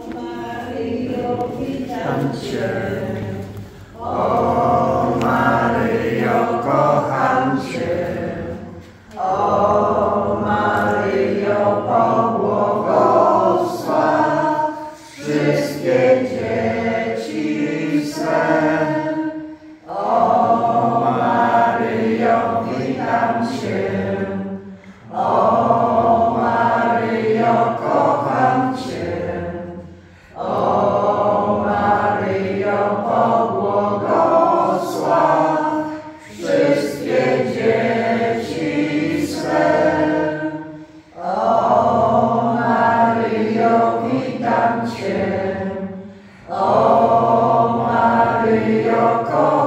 Maryjo, witam Cię. O Maryjo, kocham Cię. O Maryjo, pobłogosław wszystkie dzieci swe. O Maryjo, witam Cię. O Maryjo, kocham Cię. O Maryjo, pobłogosław wszystkie dzieci swe. O Maryjo, witam Cię. O Maryjo, kocham Cię.